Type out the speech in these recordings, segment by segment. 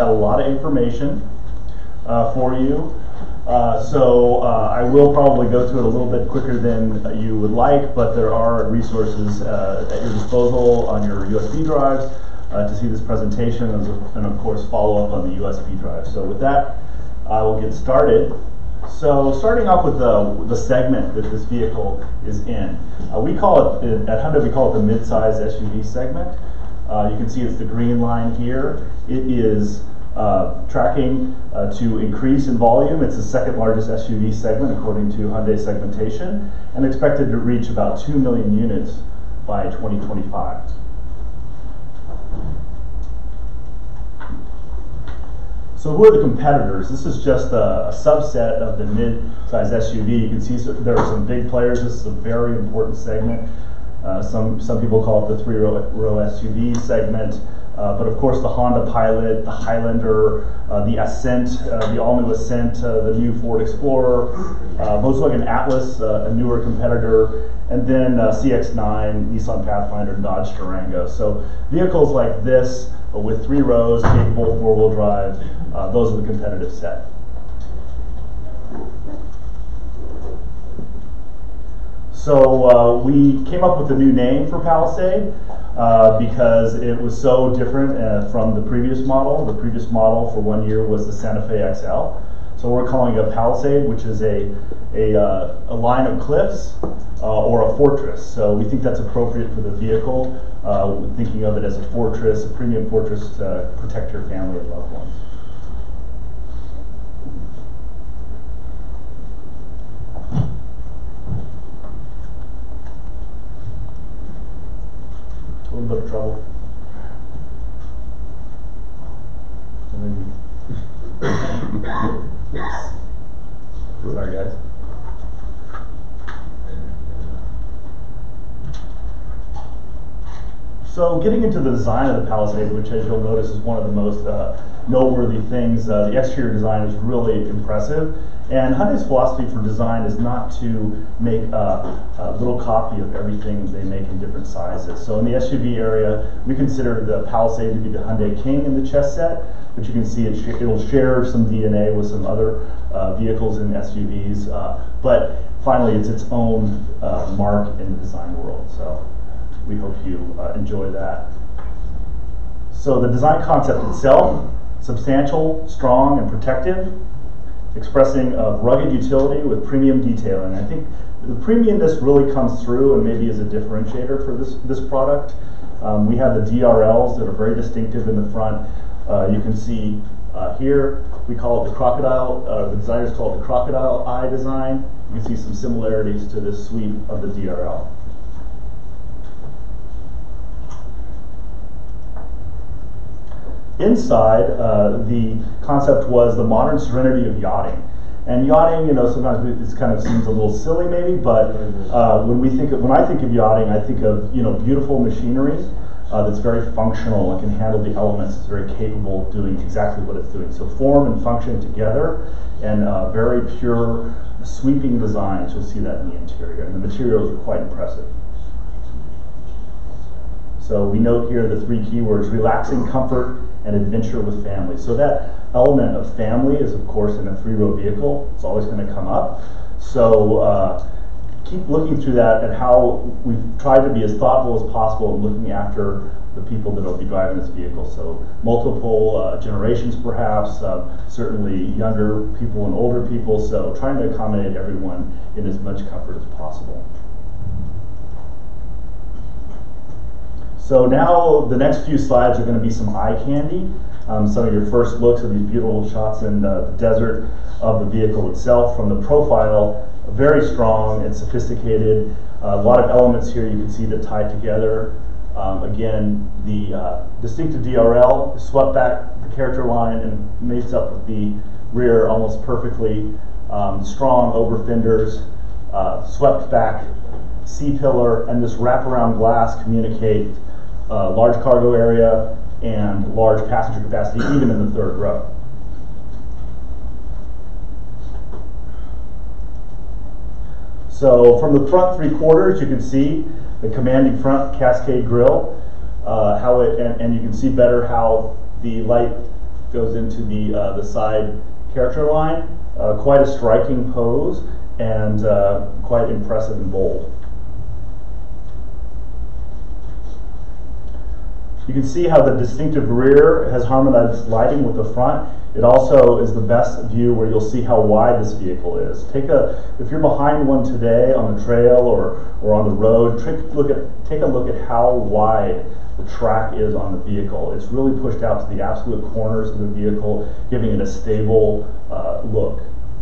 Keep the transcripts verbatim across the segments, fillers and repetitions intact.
got a lot of information uh, for you. Uh, so uh, I will probably go through it a little bit quicker than uh, you would like, but there are resources uh, at your disposal on your U S B drives uh, to see this presentation, and of course follow up on the U S B drive. So with that, I will get started. So starting off with the, the segment that this vehicle is in. Uh, we call it, at Hyundai we call it the mid-size S U V segment. Uh, you can see it's the green line here. It is uh, tracking uh, to increase in volume. It's the second largest S U V segment according to Hyundai segmentation, and expected to reach about two million units by twenty twenty-five. So who are the competitors? This is just a, a subset of the mid-size S U V. You can see so there are some big players. This is a very important segment. Uh, some, some people call it the three-row S U V segment. Uh, but of course the Honda Pilot, the Highlander, uh, the Ascent, uh, the all-new Ascent, uh, the new Ford Explorer, uh, Volkswagen Atlas, uh, a newer competitor, and then uh, C X nine, Nissan Pathfinder, Dodge Durango. So vehicles like this uh, with three rows, capable four-wheel drive, uh, those are the competitive set. So uh, we came up with a new name for Palisade uh, because it was so different uh, from the previous model. The previous model for one year was the Santa Fe X L. So we're calling it a Palisade, which is a, a, uh, a line of cliffs uh, or a fortress. So we think that's appropriate for the vehicle, uh, thinking of it as a fortress, a premium fortress to protect your family and loved ones. A little bit of trouble. Sorry, guys. So getting into the design of the Palisade, which as you'll notice is one of the most uh, noteworthy things, uh, the exterior design is really impressive. And Hyundai's philosophy for design is not to make a, a little copy of everything they make in different sizes. So in the S U V area, we consider the Palisade to be the Hyundai King in the chess set, but you can see it sh it'll share some D N A with some other uh, vehicles in S U Vs. Uh, but finally, it's its own uh, mark in the design world. So we hope you uh, enjoy that. So the design concept itself, substantial, strong, and protective, expressing of rugged utility with premium detailing. I think the premiumness really comes through and maybe is a differentiator for this, this product. Um, we have the D R Ls that are very distinctive in the front. Uh, you can see uh, here, we call it the crocodile, uh, the designers call it the crocodile eye design. You can see some similarities to this sweep of the D R L. Inside, uh, the concept was the modern serenity of yachting. And yachting, you know, sometimes it kind of seems a little silly maybe, but uh, when we think of, when I think of yachting, I think of, you know, beautiful machinery uh, that's very functional and can handle the elements. It's very capable of doing exactly what it's doing. So form and function together, and uh, very pure sweeping designs. You'll see that in the interior, and the materials are quite impressive. So we note here the three keywords: relaxing, comfort, and adventure with family. So that element of family is, of course, in a three-row vehicle. It's always going to come up. So uh, keep looking through that at how we've tried to be as thoughtful as possible in looking after the people that will be driving this vehicle. So multiple uh, generations, perhaps, uh, certainly younger people and older people. So trying to accommodate everyone in as much comfort as possible. So now the next few slides are going to be some eye candy, um, some of your first looks at these beautiful shots in uh, the desert of the vehicle itself. From the profile, very strong and sophisticated. Uh, a lot of elements here you can see that tie together. Um, again, the uh, distinctive D R L swept back the character line and mates up with the rear almost perfectly. Um, strong over fenders, uh, swept back C-pillar, and this wraparound glass communicate Uh, large cargo area and large passenger capacity, even in the third row. So from the front three quarters, you can see the commanding front Cascade grille, uh, how it, and, and you can see better how the light goes into the, uh, the side character line. Uh, quite a striking pose and uh, quite impressive and bold. You can see how the distinctive rear has harmonized lighting with the front. It also is the best view where you'll see how wide this vehicle is. Take a, if you're behind one today on the trail or, or on the road, take, look at, take a look at how wide the track is on the vehicle. It's really pushed out to the absolute corners of the vehicle, giving it a stable uh, look.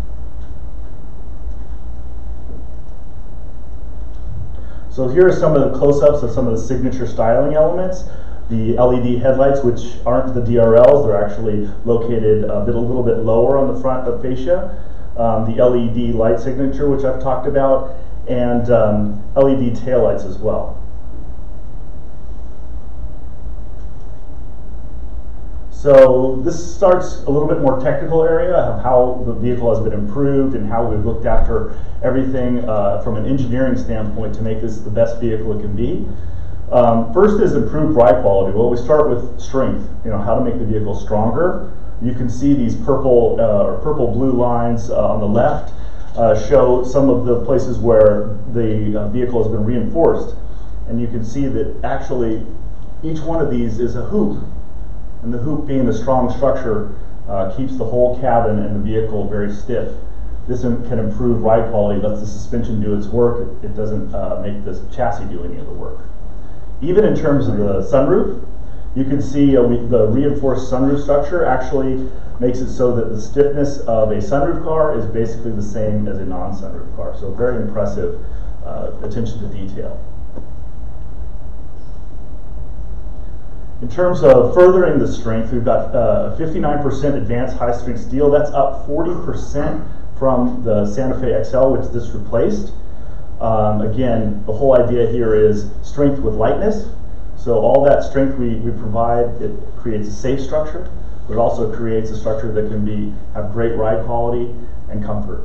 So here are some of the close-ups of some of the signature styling elements. The L E D headlights, which aren't the D R Ls, they're actually located a, bit, a little bit lower on the front of fascia. Um, the L E D light signature, which I've talked about, and um, L E D taillights as well. So this starts a little bit more technical area of how the vehicle has been improved and how we've looked after everything uh, from an engineering standpoint to make this the best vehicle it can be. Um, first is improved ride quality. Well, we start with strength, you know, how to make the vehicle stronger. You can see these purple uh, or purple-blue lines uh, on the left uh, show some of the places where the uh, vehicle has been reinforced. And you can see that actually each one of these is a hoop. And the hoop, being the strong structure, uh, keeps the whole cabin and the vehicle very stiff. This can improve ride quality, lets the suspension do its work. It, it doesn't uh, make the chassis do any of the work. Even in terms of the sunroof, you can see uh, we, the reinforced sunroof structure actually makes it so that the stiffness of a sunroof car is basically the same as a non-sunroof car. So very impressive uh, attention to detail. In terms of furthering the strength, we've got uh, fifty-nine percent advanced high-strength steel. That's up forty percent from the Santa Fe X L, which this replaced. Um, again, the whole idea here is strength with lightness. So all that strength we, we provide, it creates a safe structure, but it also creates a structure that can be have great ride quality and comfort.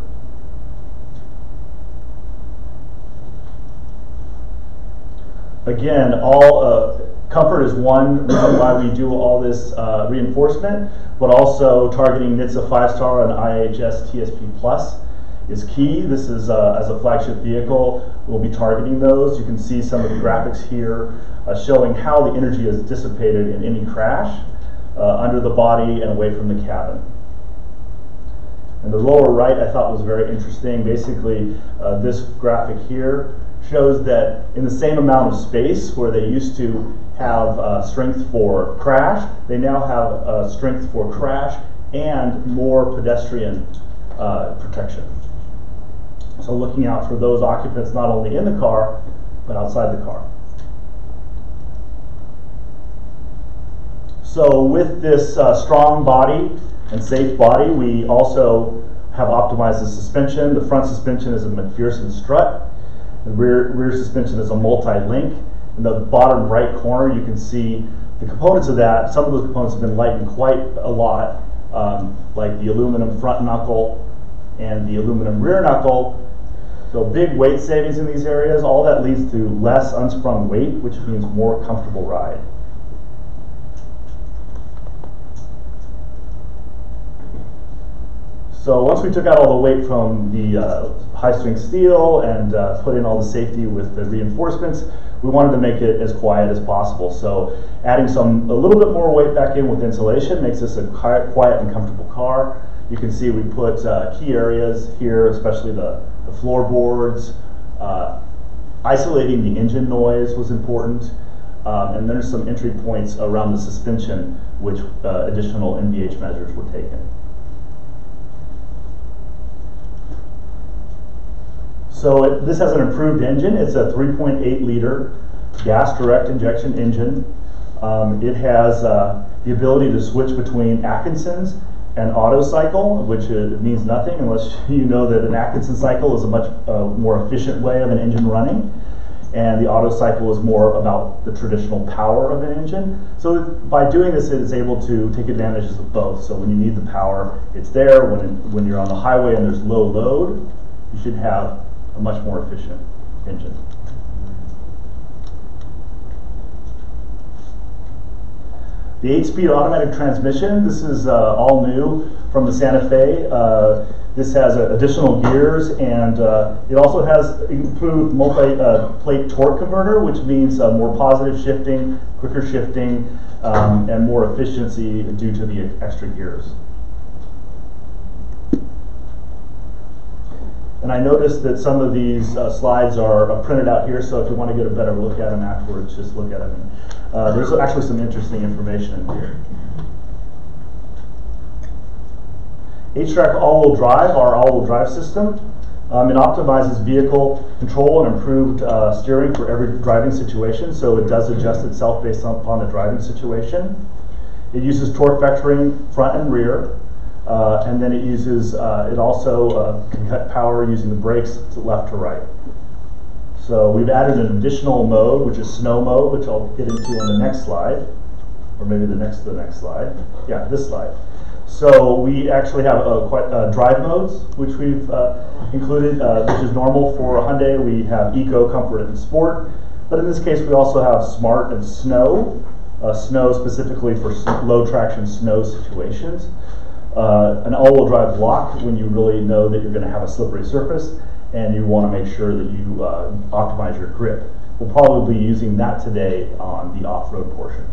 Again, all uh, comfort is one reason why we do all this uh, reinforcement, but also targeting N H T S A five star and I H S T S P plus is key. This is, uh, as a flagship vehicle, we'll be targeting those. You can see some of the graphics here uh, showing how the energy is dissipated in any crash uh, under the body and away from the cabin. And the lower right I thought was very interesting. Basically, uh, this graphic here shows that in the same amount of space where they used to have uh, strength for crash, they now have uh, strength for crash and more pedestrian uh, protection. So looking out for those occupants not only in the car, but outside the car. So with this uh, strong body and safe body, we also have optimized the suspension. The front suspension is a McPherson strut. The rear, rear suspension is a multi-link. In the bottom right corner, you can see the components of that. Some of those components have been lightened quite a lot, um, like the aluminum front knuckle and the aluminum rear knuckle. So big weight savings in these areas. All that leads to less unsprung weight, which means more comfortable ride. So once we took out all the weight from the uh, high-strength steel and uh, put in all the safety with the reinforcements, we wanted to make it as quiet as possible. So adding some a little bit more weight back in with insulation makes this a quiet and comfortable car. You can see we put uh, key areas here, especially the, the floorboards. Uh, isolating the engine noise was important. Um, and there's some entry points around the suspension, which uh, additional N V H measures were taken. So it, this has an improved engine. It's a three point eight liter gas direct injection engine. Um, it has uh, the ability to switch between Atkinson's and auto cycle, which uh, means nothing unless you know that an Atkinson cycle is a much uh, more efficient way of an engine running, and the auto cycle is more about the traditional power of an engine. So by doing this, it is able to take advantages of both. So when you need the power, it's there. When, it, when you're on the highway and there's low load, you should have a much more efficient engine. The eight-speed automatic transmission, this is uh, all new from the Santa Fe. Uh, this has uh, additional gears, and uh, it also has improved multi-plate uh, torque converter, which means uh, more positive shifting, quicker shifting, um, and more efficiency due to the extra gears. And I noticed that some of these uh, slides are uh, printed out here, so if you want to get a better look at them afterwards, just look at them. Uh, there's actually some interesting information in here. H-Track all-wheel drive, our all-wheel drive system. Um, it optimizes vehicle control and improved uh, steering for every driving situation, so it does adjust itself based on, upon the driving situation. It uses torque vectoring front and rear, uh, and then it uses, uh, it also uh, can cut power using the brakes to left to right. So we've added an additional mode, which is snow mode, which I'll get into on the next slide, or maybe the next the next slide. Yeah, this slide. So we actually have uh, quite uh, drive modes, which we've uh, included, uh, which is normal for a Hyundai. We have Eco, Comfort, and Sport. But in this case, we also have Smart and Snow. Uh, snow specifically for low traction snow situations. Uh, an all-wheel drive block when you really know that you're going to have a slippery surface and you want to make sure that you uh, optimize your grip. We'll probably be using that today on the off-road portion.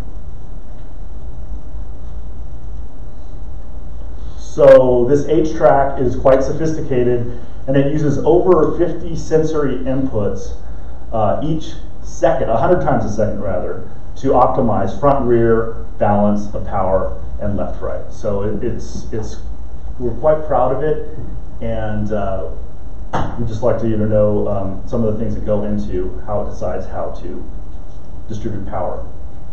So this H-Track is quite sophisticated, and it uses over fifty sensory inputs uh, each second, one hundred times a second rather, to optimize front, rear, balance, the power, and left, right. So it, it's it's we're quite proud of it, and uh, we'd just like to you to know um, some of the things that go into how it decides how to distribute power.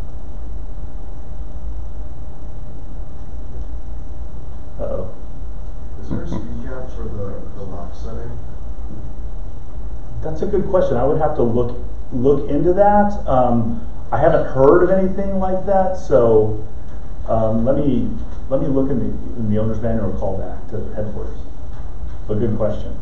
Uh-oh. Is there a speed cap for the, the lock setting? That's a good question. I would have to look look into that. Um, I haven't heard of anything like that, so um, let me let me look in the in the owner's manual or call back to headquarters. But good question.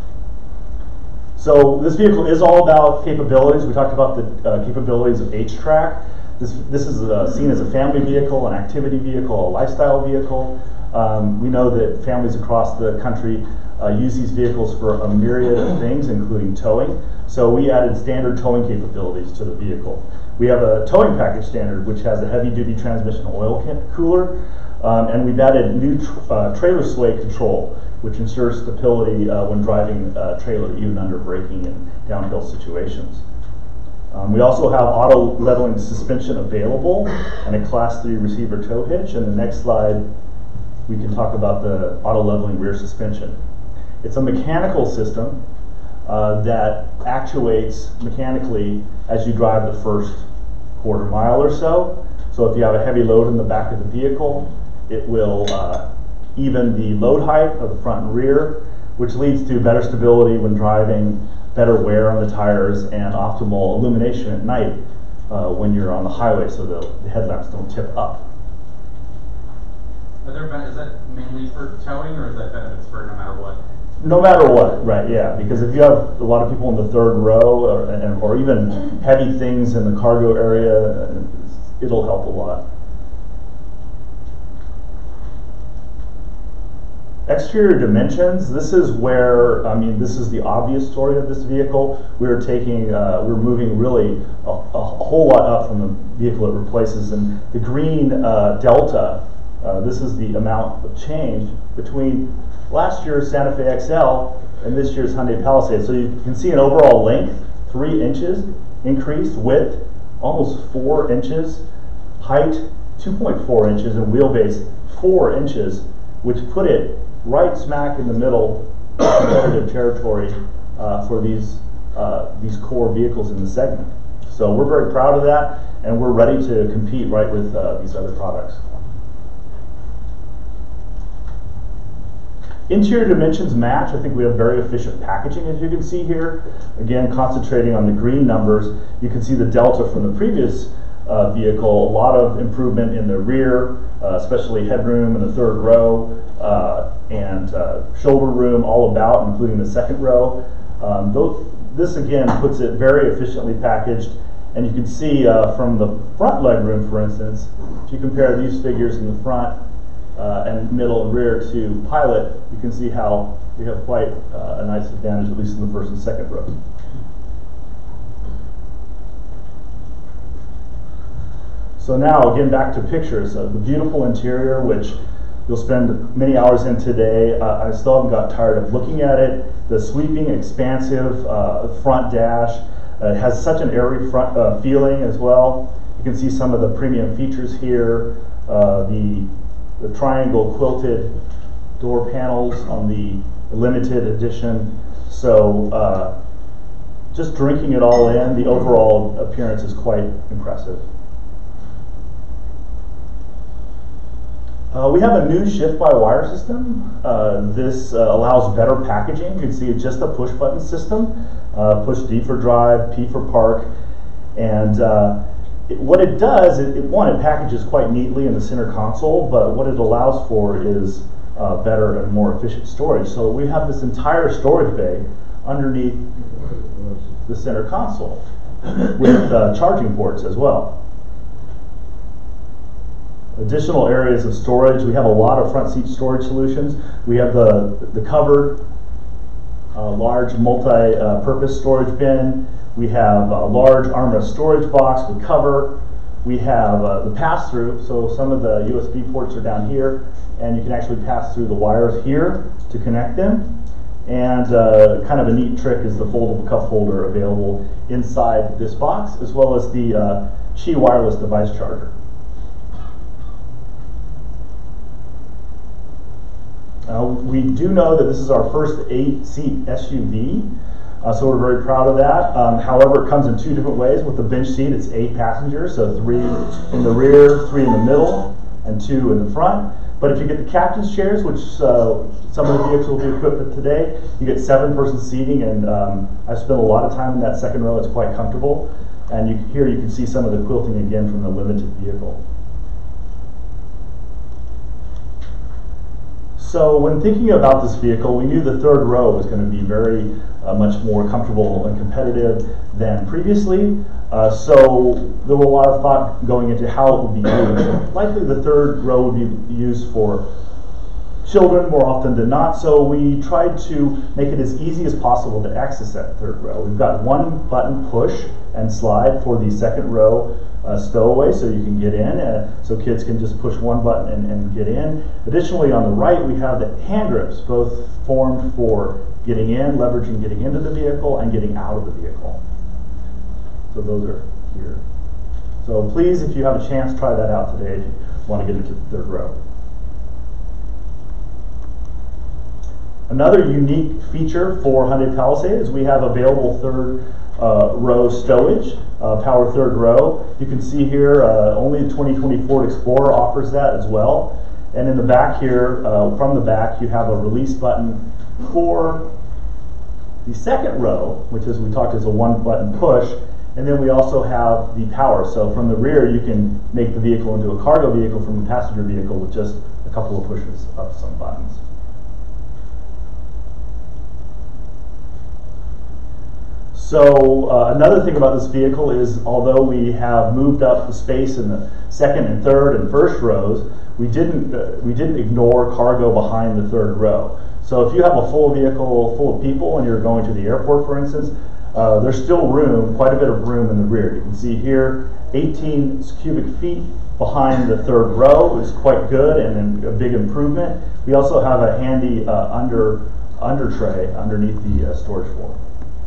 So this vehicle is all about capabilities. We talked about the uh, capabilities of H-Track. This this is uh, seen as a family vehicle, an activity vehicle, a lifestyle vehicle. Um, we know that families across the country uh, use these vehicles for a myriad of things, including towing. So we added standard towing capabilities to the vehicle. We have a towing package standard, which has a heavy-duty transmission oil cooler, um, and we've added new tr uh, trailer sway control, which ensures stability uh, when driving a trailer, even under braking and downhill situations. Um, we also have auto leveling suspension available and a class three receiver tow hitch. And the next slide, we can talk about the auto leveling rear suspension. It's a mechanical system uh, that actuates mechanically as you drive the first quarter mile or so. So if you have a heavy load in the back of the vehicle, it will uh, even the load height of the front and rear, which leads to better stability when driving, better wear on the tires, and optimal illumination at night uh, when you're on the highway so the, the headlamps don't tip up. Are there, is that mainly for towing, or is that benefits for no matter what? No matter what, right, yeah, because if you have a lot of people in the third row or, and, or even heavy things in the cargo area, it'll help a lot. Exterior dimensions, this is where, I mean, this is the obvious story of this vehicle. We're taking, uh, we're moving really a, a whole lot up from the vehicle it replaces. And the green uh, Delta, uh, this is the amount of change between last year's Santa Fe X L and this year's Hyundai Palisade. So you can see an overall length, three inches increased, width, almost four inches, height, two point four inches, and wheelbase, four inches, which put it right smack in the middle of competitive territory uh, for these uh, these core vehicles in the segment. So we're very proud of that, and we're ready to compete right with uh, these other products. Interior dimensions match. I think we have very efficient packaging, as you can see here. Again, concentrating on the green numbers, you can see the Delta from the previous uh, vehicle. A lot of improvement in the rear, uh, especially headroom in the third row, uh, and uh, shoulder room all about, including the second row. Um, those, this again puts it very efficiently packaged And you can see uh, from the front legroom, for instance, if you compare these figures in the front uh, and middle and rear to Pilot, you can see how we have quite uh, a nice advantage, at least in the first and second row. So now, again, back to pictures. Uh, the beautiful interior, which you'll spend many hours in today. Uh, I still haven't got tired of looking at it. The sweeping, expansive uh, front dash. Uh, it has such an airy front uh, feeling as well. You can see some of the premium features here. Uh, the, the triangle quilted door panels on the limited edition. So uh, just drinking it all in, the overall appearance is quite impressive. Uh, we have a new shift-by-wire system. Uh, this uh, allows better packaging. You can see it's just a push-button system. Uh, push D for drive, P for park. And uh, it, what it does, it, it, one, it packages quite neatly in the center console, but what it allows for is uh, better and more efficient storage. So we have this entire storage bay underneath the center console with uh, charging ports as well. Additional areas of storage. We have a lot of front seat storage solutions. We have the, the covered uh, large multi-purpose uh, storage bin. We have a large armrest storage box with cover. We have uh, the pass-through, so some of the U S B ports are down here, and you can actually pass through the wires here to connect them. And uh, kind of a neat trick is the foldable cup holder available inside this box, as well as the uh, Qi wireless device charger. Uh, we do know that this is our first eight-seat S U V, uh, so we're very proud of that. Um, however, it comes in two different ways. With the bench seat, it's eight passengers, so three in the rear, three in the middle, and two in the front. But if you get the captain's chairs, which uh, some of the vehicles will be equipped with today, you get seven-person seating, and um, I've spent a lot of time in that second row. It's quite comfortable. And you, here you can see some of the quilting again from the limited vehicle. So when thinking about this vehicle, we knew the third row was going to be very uh, much more comfortable and competitive than previously. Uh, so there were a lot of thought going into how it would be used. Likely the third row would be used for children more often than not, so we tried to make it as easy as possible to access that third row. We've got one button push and slide for the second row uh, stowaway, so you can get in, uh, so kids can just push one button and, and get in. Additionally, on the right, we have the hand grips, both formed for getting in, leveraging getting into the vehicle, and getting out of the vehicle. So those are here. So please, if you have a chance, try that out today if you want to get into the third row. Another unique feature for Hyundai Palisade is we have available third uh, row stowage, uh, power third row. You can see here uh, only the twenty twenty Ford Explorer offers that as well. And in the back here, uh, from the back, you have a release button for the second row, which as we talked is a one button push. And then we also have the power. So from the rear, you can make the vehicle into a cargo vehicle from the passenger vehicle with just a couple of pushes of some buttons. So uh, another thing about this vehicle is, although we have moved up the space in the second and third and first rows, we didn't uh, we didn't ignore cargo behind the third row. So if you have a full vehicle full of people and you're going to the airport, for instance, uh, there's still room, quite a bit of room in the rear. You can see here, eighteen cubic feet behind the third row is quite good and a big improvement. We also have a handy uh, under under tray underneath the uh, storage floor.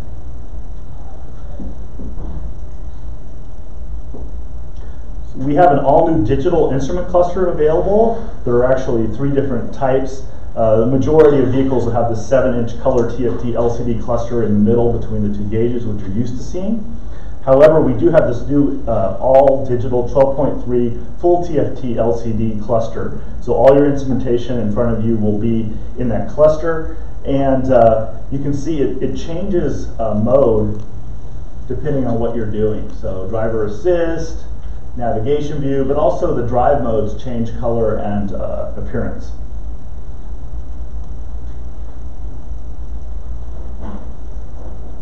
We have an all-new digital instrument cluster available. There are actually three different types. Uh, the majority of vehicles will have the seven inch color T F T L C D cluster in the middle between the two gauges, which you're used to seeing. However, we do have this new uh, all-digital twelve point three full T F T L C D cluster. So all your instrumentation in front of you will be in that cluster. And uh, you can see it, it changes uh, mode depending on what you're doing. So driver assist, navigation view, but also the drive modes change color and uh, appearance.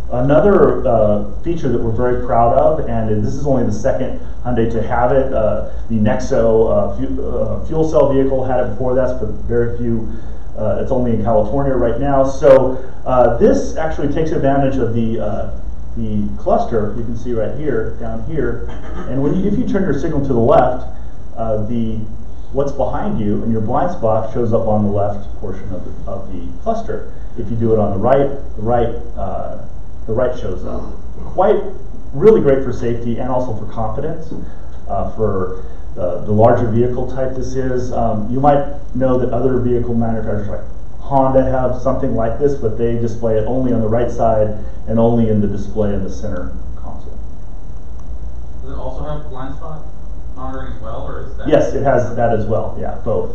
Another uh, feature that we're very proud of, and this is only the second Hyundai to have it. Uh, the Nexo uh, fu uh, fuel cell vehicle had it before that, but very few. Uh, it's only in California right now. So uh, this actually takes advantage of the uh, the cluster. You can see right here, down here, and when you, if you turn your signal to the left, uh, the what's behind you and your blind spot shows up on the left portion of the, of the cluster. If you do it on the right, the right uh, the right shows up. Quite really great for safety and also for confidence. Uh, for uh, the larger vehicle type this is, um, you might know that other vehicle manufacturers like Honda have something like this, but they display it only on the right side and only in the display in the center console. Does it also have blind spot monitoring as well, or is that? Yes, it has that as well. Yeah, both.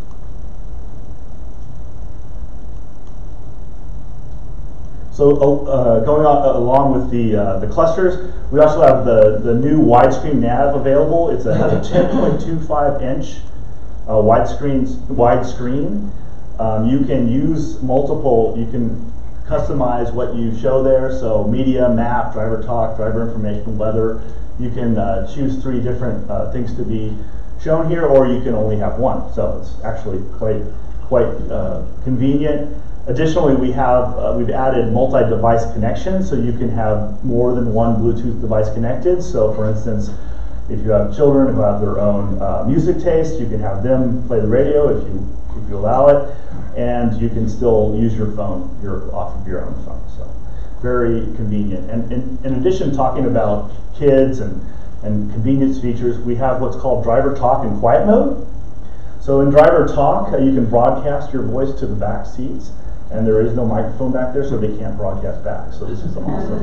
So uh, going on, uh, along with the uh, the clusters, we also have the the new widescreen nav available. It's a, has a ten point two five inch uh, widescreen widescreen. Um, you can use multiple. You can customize what you show there. So media, map, driver talk, driver information, weather. You can uh, choose three different uh, things to be shown here, or you can only have one. So it's actually quite quite uh, convenient. Additionally, we have uh, we've added multi-device connection, so you can have more than one Bluetooth device connected. So, for instance, if you have children who have their own uh, music taste, you can have them play the radio if you if you allow it, and you can still use your phone, your off of your own phone. So, very convenient. And in, in addition, talking about kids and and convenience features, we have what's called driver talk and quiet mode. So, in driver talk, uh, you can broadcast your voice to the back seats. And there is no microphone back there, so they can't broadcast back. So this is awesome.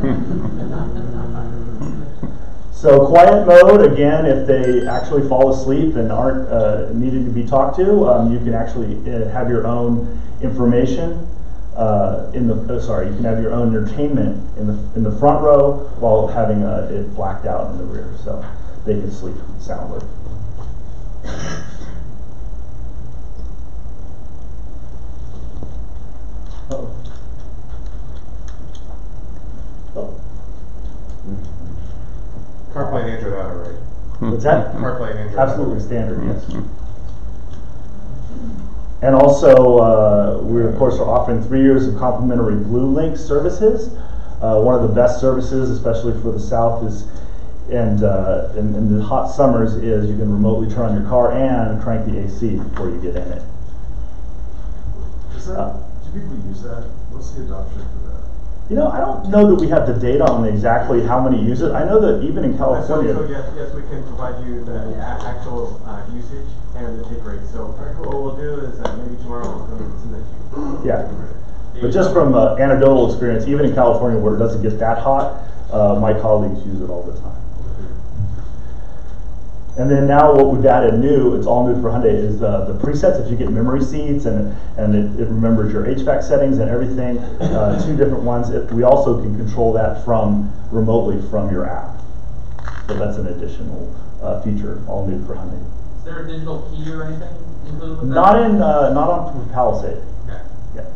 So quiet mode, again, if they actually fall asleep and aren't uh, needed to be talked to, um, you can actually uh, have your own information uh, in the. Uh, sorry, you can have your own entertainment in the in the front row while having uh, it blacked out in the rear, so they can sleep soundly. Uh-oh. Oh. CarPlay and Android Auto, right? What's that? CarPlay and Android Absolutely Auto. standard, yes. And also, uh, we of course are offering three years of complimentary Blue Link services. Uh, one of the best services, especially for the South, is and uh, in, in the hot summers, is you can remotely turn on your car and crank the A C before you get in it. Is that, Uh, do people use that? What's the adoption for that? You know, I don't know that we have the data on exactly how many use it. I know that even in California. So, so yes, yes, we can provide you the a- actual uh, usage and the take rate. So what we'll do is uh, maybe tomorrow we'll come and send that to you. Yeah, but just from uh, anecdotal experience, even in California where it doesn't get that hot, uh, my colleagues use it all the time. And then now what we've added new, it's all new for Hyundai, is uh, the presets. If you get memory seats and and it, it remembers your H V A C settings and everything, uh, two different ones. It, we also can control that from remotely from your app. So that's an additional uh, feature, all new for Hyundai. Is there a digital key or anything included with that? Not in, uh, not on Palisade. Okay. Yeah.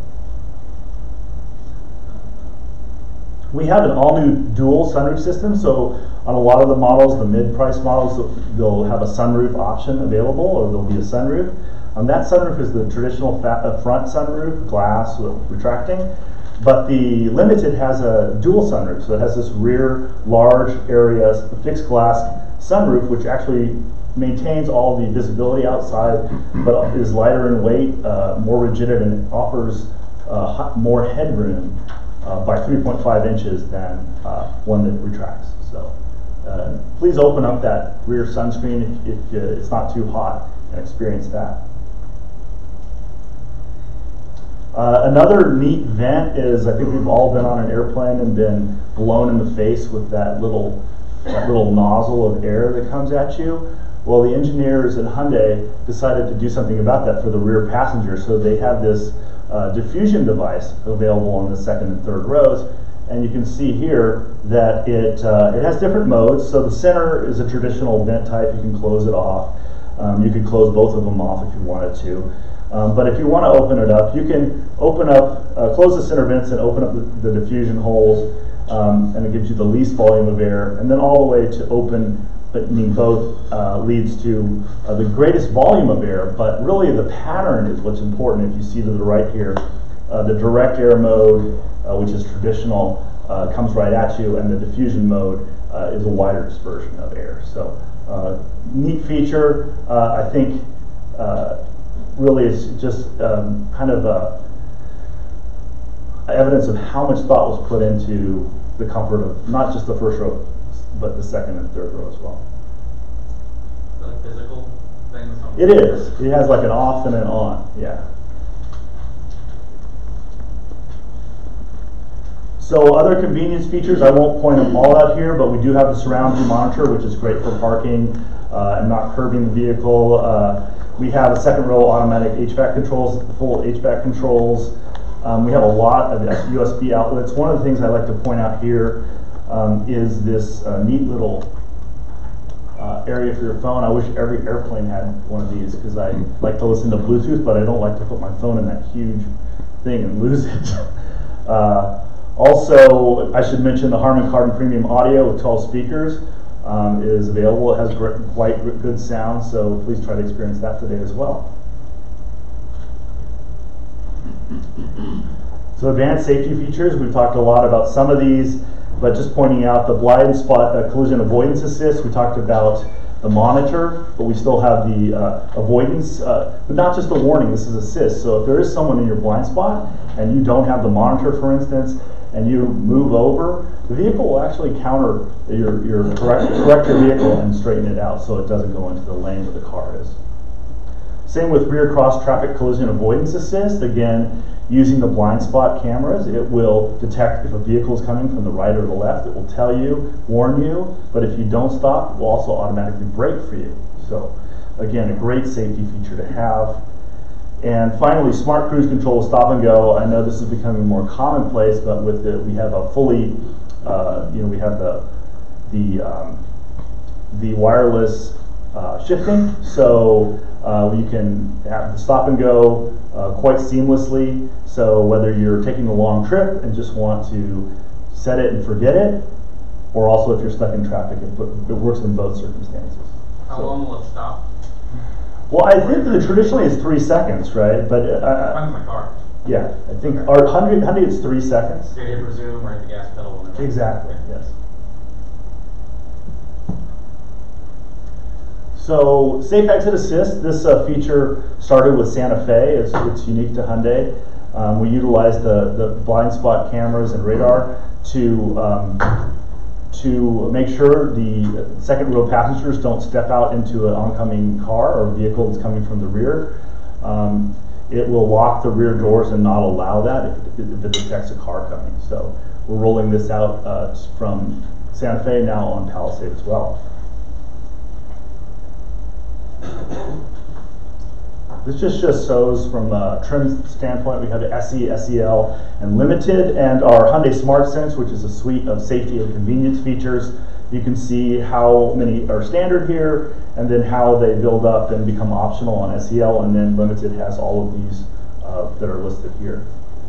We have an all-new dual sunroof system, so on a lot of the models, the mid-price models, they'll have a sunroof option available, or there'll be a sunroof. Um, that sunroof is the traditional fa uh, front sunroof, glass with retracting, but the Limited has a dual sunroof, so it has this rear large area fixed glass sunroof, which actually maintains all the visibility outside, but is lighter in weight, uh, more rigid, and offers uh, more headroom uh, by three point five inches than uh, one that retracts. So uh, please open up that rear sunscreen if, if uh, it's not too hot and experience that. Uh, another neat vent is, I think we've all been on an airplane and been blown in the face with that little, that little nozzle of air that comes at you. Well, the engineers at Hyundai decided to do something about that for the rear passenger, so they have this uh, diffusion device available on the second and third rows, and you can see here that it, uh, it has different modes. So the center is a traditional vent type, you can close it off. Um, you could close both of them off if you wanted to. Um, but if you want to open it up, you can open up, uh, close the center vents and open up the, the diffusion holes um, and it gives you the least volume of air, and then all the way to open, meaning both uh, leads to uh, the greatest volume of air, but really the pattern is what's important. If you see to the right here, uh, the direct air mode, uh, which is traditional, uh, comes right at you, and the diffusion mode uh, is a wider dispersion of air. So uh, neat feature. uh, I think uh, really is just um, kind of a evidence of how much thought was put into the comfort of not just the first row, but the second and third row as well. Is that a physical thing? It is. It has like an off and an on, yeah. So other convenience features, I won't point them all out here, but we do have the surround view monitor, which is great for parking uh, and not curbing the vehicle. Uh, we have a second row automatic H V A C controls, full H V A C controls. Um, we have a lot of U S B outlets. One of the things I like to point out here um, is this uh, neat little uh, area for your phone. I wish every airplane had one of these, because I like to listen to Bluetooth, but I don't like to put my phone in that huge thing and lose it. uh, also, I should mention the Harman Kardon Premium Audio with twelve speakers um, is available. It has great, quite good sound, so please try to experience that today as well. So advanced safety features, we've talked a lot about some of these, but just pointing out the blind spot uh, collision avoidance assist. We talked about the monitor, but we still have the uh, avoidance, uh, but not just the warning, this is assist. So if there is someone in your blind spot and you don't have the monitor, for instance, and you move over, the vehicle will actually counter your, your correct, correct your vehicle and straighten it out so it doesn't go into the lane where the car is. Same with rear cross traffic collision avoidance assist. Again, using the blind spot cameras, it will detect if a vehicle is coming from the right or the left. It will tell you, warn you, but if you don't stop, it will also automatically brake for you. So again, a great safety feature to have. And finally, smart cruise control with stop and go. I know this is becoming more commonplace, but with the, we have a fully, uh, you know, we have the the um, the wireless uh, shifting, so uh, you can have the stop and go uh, quite seamlessly. So whether you're taking a long trip and just want to set it and forget it, or also if you're stuck in traffic, it, it works in both circumstances. How so, long will it stop? Well, I think that traditionally it's three seconds, right? But uh, Depends on the car. yeah, I think our Hyundai, Hyundai it's three seconds. So you hit resume or hit the gas pedal. Whenever. Exactly. Yes. So safe exit assist. This uh, feature started with Santa Fe. It's, it's unique to Hyundai. Um, we utilize the the blind spot cameras and radar to um, to make sure the second row passengers don't step out into an oncoming car or vehicle that's coming from the rear. Um, it will lock the rear doors and not allow that if it, if it detects a car coming. So we're rolling this out uh, from Santa Fe now on Palisade as well. This just, just shows from a trim standpoint, we have the S E, S E L, and Limited, and our Hyundai Smart Sense, which is a suite of safety and convenience features. You can see how many are standard here, and then how they build up and become optional on S E L, and then Limited has all of these uh, that are listed here.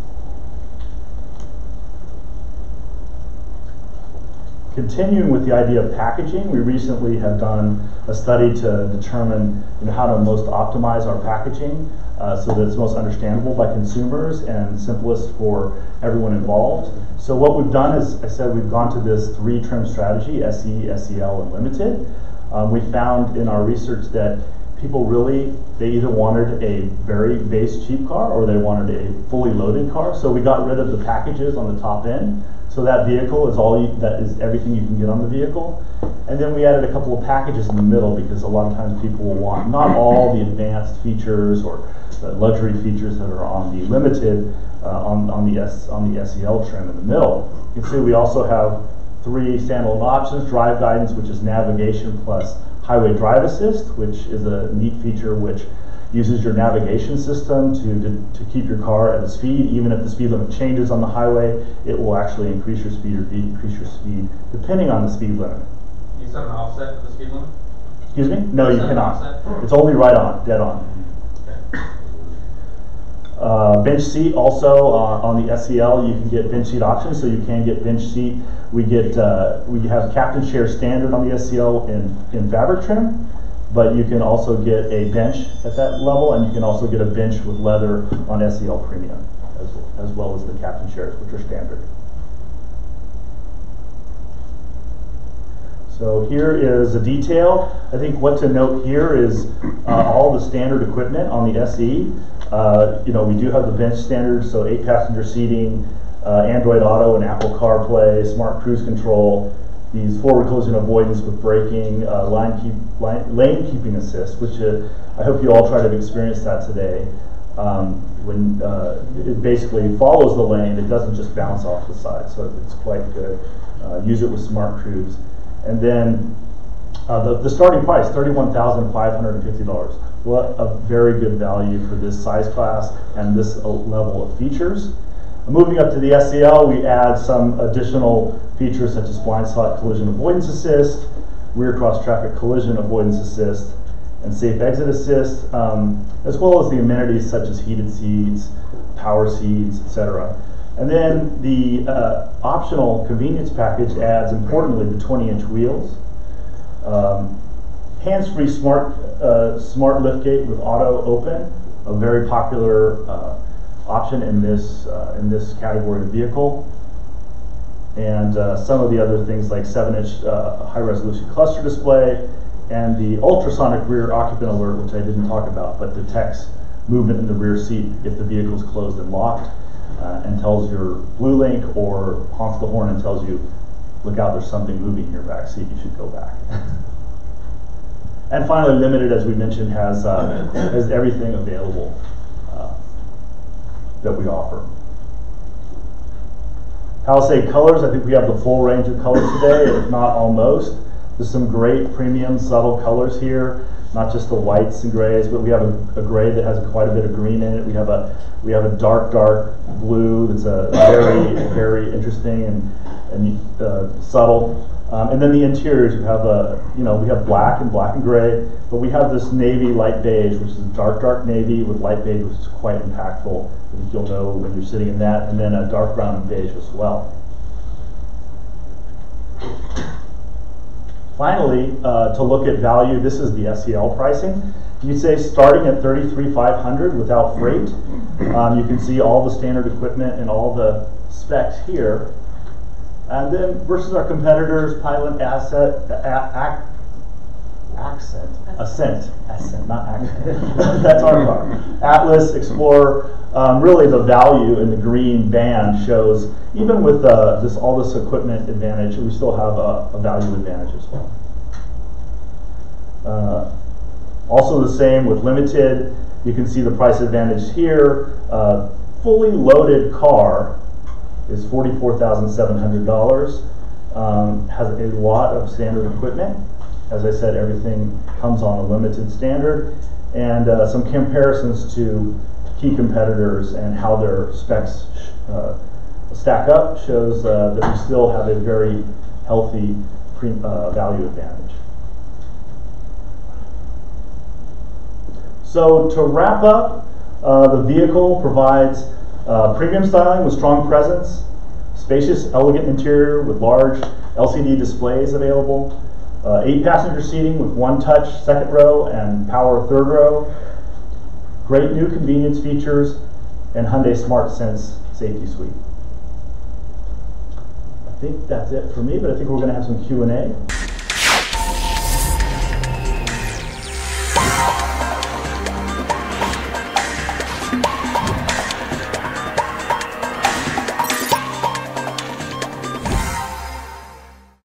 Continuing with the idea of packaging, we recently have done a study to determine you know, how to most optimize our packaging uh, so that it's most understandable by consumers and simplest for everyone involved. So what we've done is, I said, we've gone to this three trim strategy, S E, S E L, and Limited. Um, we found in our research that people really, they either wanted a very base cheap car or they wanted a fully loaded car. So we got rid of the packages on the top end. So that vehicle is all you, that is everything you can get on the vehicle. And then we added a couple of packages in the middle because a lot of times people will want not all the advanced features or the luxury features that are on the Limited uh, on, on, the S, on the S E L trim in the middle. You can see we also have three standalone options: drive guidance, which is navigation plus highway drive assist, which is a neat feature which uses your navigation system to, to, to keep your car at a speed. Even if the speed limit changes on the highway, it will actually increase your speed or decrease your speed depending on the speed limit. You set an offset for the speed limit? Excuse me? No, you Set an cannot. offset? It's only right on, dead on. Okay. Uh, bench seat also uh, on the S E L, you can get bench seat options, so you can get bench seat. We get uh, we have captain chair standard on the S E L in, in fabric trim, but you can also get a bench at that level, and you can also get a bench with leather on S E L Premium, as, as well as the captain chairs, which are standard. So here is a detail. I think what to note here is uh, all the standard equipment on the S E. Uh, you know, we do have the bench standard, so eight passenger seating, uh, Android Auto and Apple CarPlay, smart cruise control, these forward collision avoidance with braking, uh, line keep, line, lane keeping assist, which uh, I hope you all try to experience that today. Um, when uh, it basically follows the lane, it doesn't just bounce off the side, so it's quite good. Uh, use it with smart cruise. And then uh, the, the starting price, thirty-one thousand five hundred fifty dollars. What a very good value for this size class and this level of features. Moving up to the S E L, we add some additional features such as blind spot collision avoidance assist, rear cross traffic collision avoidance assist, and safe exit assist, um, as well as the amenities such as heated seats, power seats, et cetera. And then the uh, optional convenience package adds, importantly, the twenty inch wheels, um, hands-free smart uh, smart liftgate with auto open, a very popular uh, option in this uh, in this category of vehicle, and uh, some of the other things like seven inch uh, high-resolution cluster display, and the ultrasonic rear occupant alert, which I didn't talk about, but detects movement in the rear seat if the vehicle is closed and locked. Uh, and tells your blue link or honks the horn and tells you, look out, there's something moving in your back seat, you should go back. And finally, Limited, as we mentioned, has, uh, has everything available uh, that we offer. Palisade colors, I think we have the full range of colors today, if not almost. There's some great premium subtle colors here. Not just the whites and grays, but we have a, a gray that has quite a bit of green in it. We have a we have a dark, dark blue that's a very, very interesting and and uh, subtle. Um, and then the interiors, we have a you know we have black and black and gray, but we have this navy light beige, which is a dark, dark navy with light beige, which is quite impactful. I think you'll know when you're sitting in that, and then a dark brown and beige as well. Finally, uh, to look at value, this is the S E L pricing. You'd say starting at thirty-three thousand five hundred dollars without freight. Um, you can see all the standard equipment and all the specs here. And then versus our competitors, Pilot, Asset, a, a, Accent, Ascent, Ascent, not Accent. That's our car. Atlas, Explorer. Um, really, the value in the green band shows, even with uh, this all this equipment advantage, we still have a, a value advantage as well. Uh, also the same with Limited. You can see the price advantage here. Uh, fully loaded car is forty-four thousand seven hundred dollars. Um, has a lot of standard equipment. As I said, everything comes on a Limited standard, and uh, some comparisons to key competitors and how their specs uh, stack up shows uh, that we still have a very healthy pre uh, value advantage. So to wrap up, uh, the vehicle provides uh, premium styling with strong presence, spacious, elegant interior with large L C D displays available, uh, eight passenger seating with one touch second row and power third row, great new convenience features, and Hyundai Smart Sense safety suite. I think that's it for me, but I think we're going to have some Q and A.